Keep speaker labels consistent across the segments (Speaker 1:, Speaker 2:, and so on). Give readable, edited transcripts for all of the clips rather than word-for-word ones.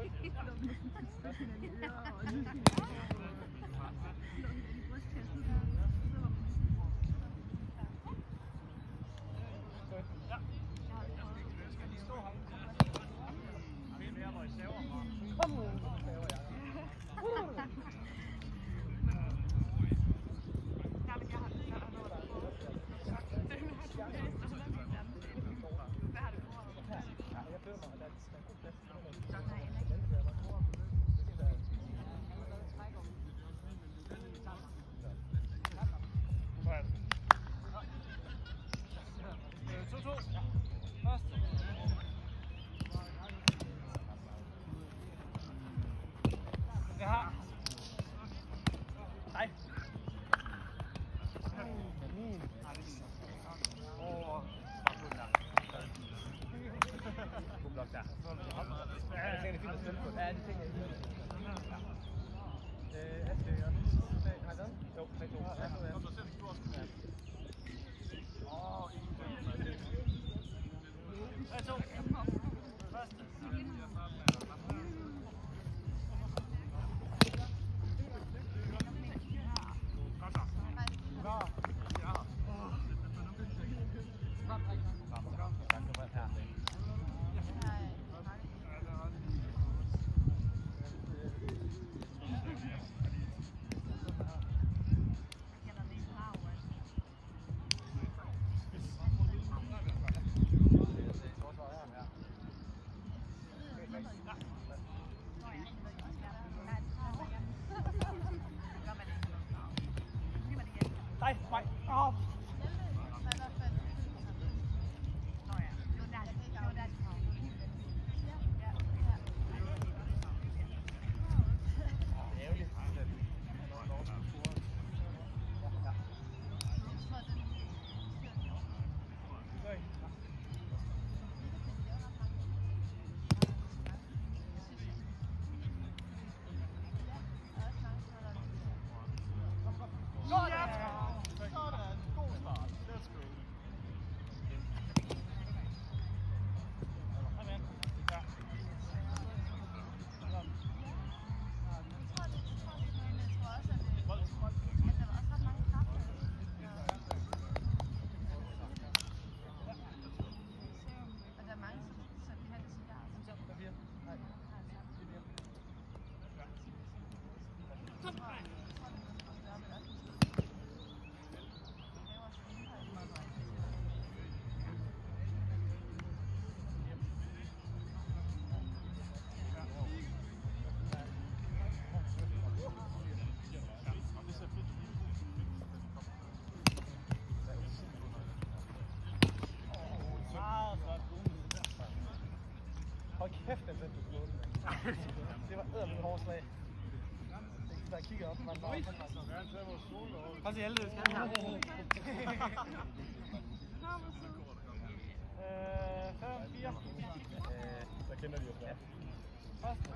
Speaker 1: Kæft, den sendte du slået. Det var edderligt hårdt slag. Der kigger op, man var sådan. Prøv at se helvede, skal han her. 5-4. Så kender de jo fra. Første.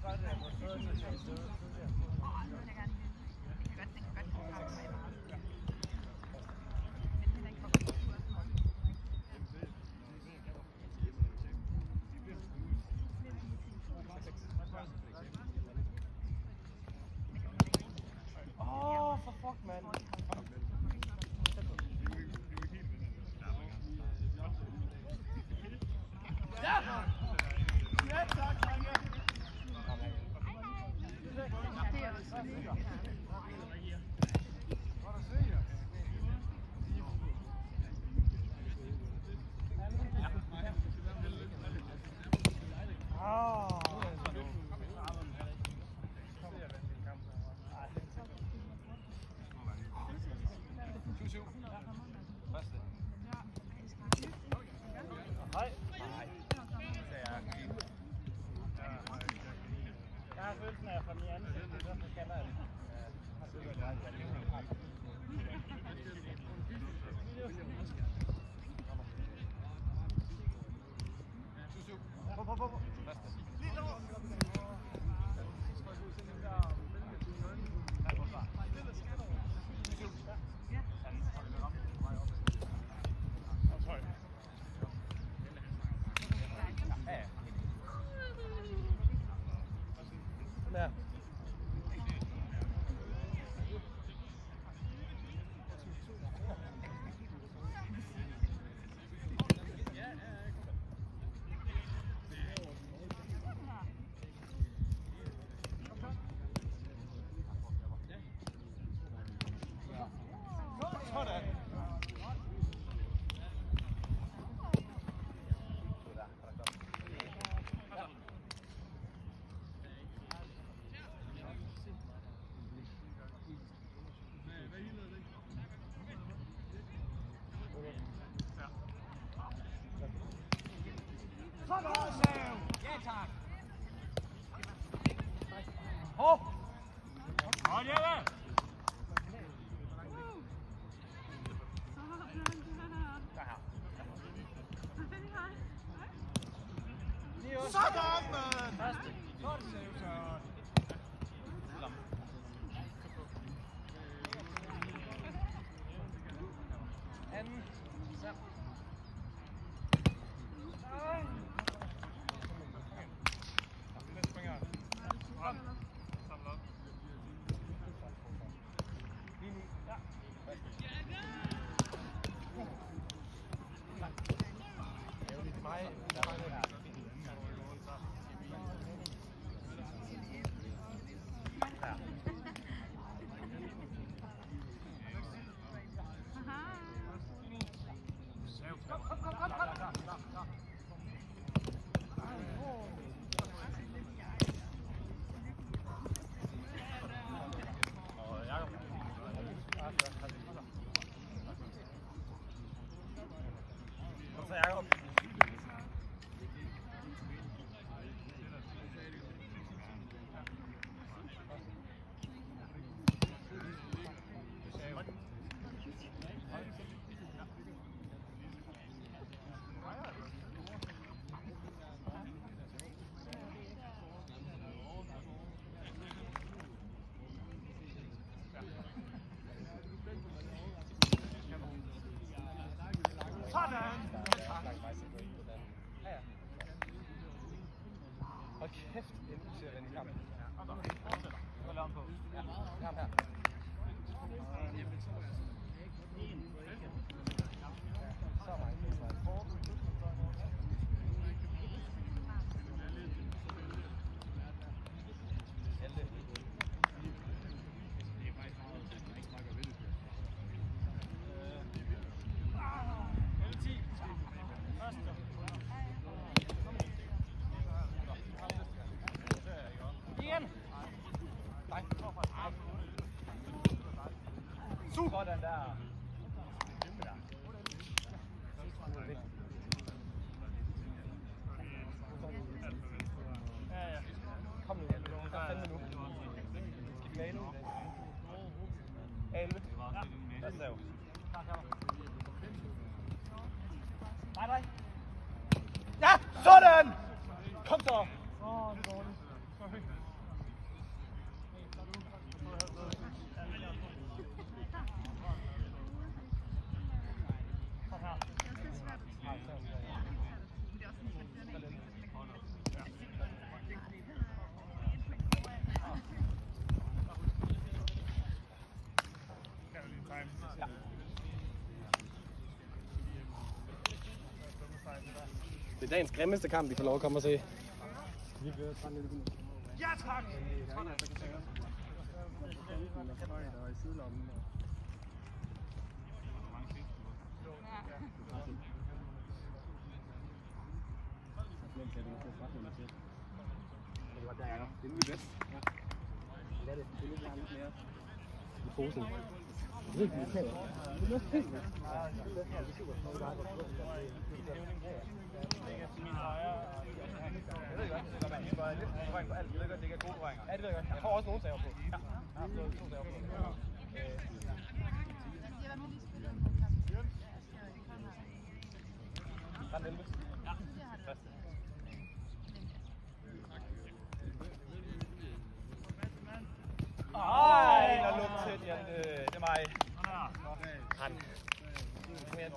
Speaker 1: Oh, for fuck, man. Ja! Ja, tak, drenge. Hej. Jeg har følelsen af at få den i ansigtet, så scanner jeg det. Lige derovre. Ja. Sådan. Ja, tak. Hov! Hold hjemme! Sådan, man! Første. Så er det seriøst. Anden. Så. Nej. Den springer. Kom. Samle op. Lige nu. Ja. Det er mig. Der var noget her. Så Jacob. Hold kæft, en usædvanlig kamp. Hold om på. Ja, kamp her. Så mange pladser. Helde. Sådan der. Ja, ja. Kom nu. Der er 5 minutter. Skal vi med nu? 11. Ja, der er jo. Nej. Ja, sådan! Kom så! Det er dårligt. Det er dagens grimmeste kamp, vi får lov at komme og se.
Speaker 2: Ja, tak!
Speaker 1: Det er nu bedst. Lad det. Det er lidt mere i posen. Det er ikke det. Det er pænt. Jeg ved godt, det er bare lidt point på alt. Jeg ved godt, det ikke er gode pointer. Ja, det ved jeg godt. Jeg får også nogle sager på. Ja, jeg har fået 2 sager på. Rand Elvis. Ja. Ej, der lå tæt, Jan. Det er mig. Han. Kom igen.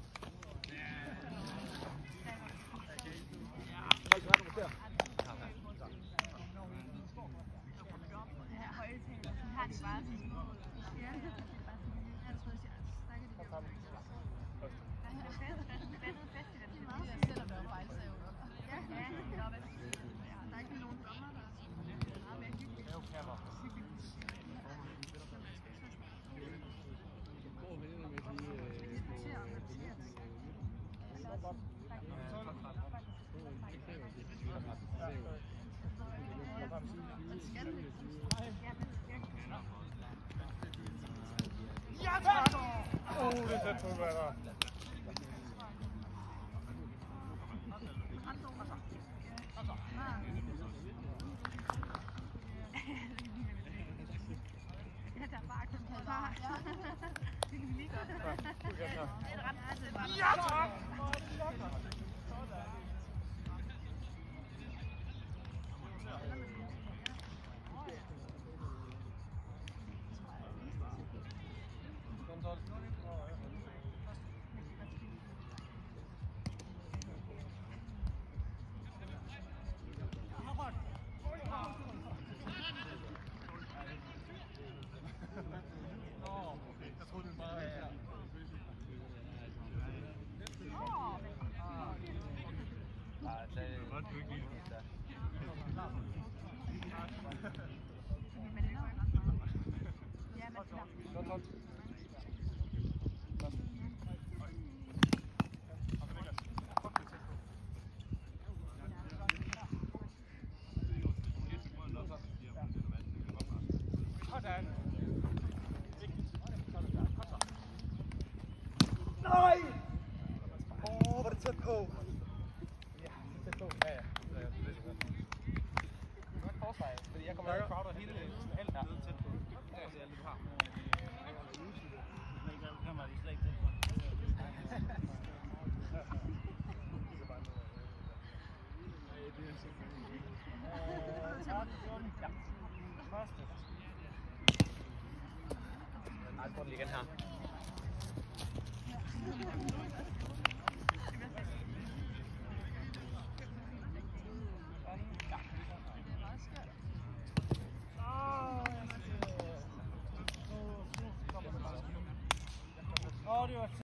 Speaker 2: Ja, tak! Det er tæt på, hvad der. Ja, tak! Nej! Åh, hvor er det tæt på. Ja, tæt på. Ja, ja. Det er godt forsvar, fordi jeg kommer til at crowde hele alt tæt på. Det er alt, du har. Den var de slet ikke tæt på. Ja. Første. Nej, jeg får den lige igen her. Det var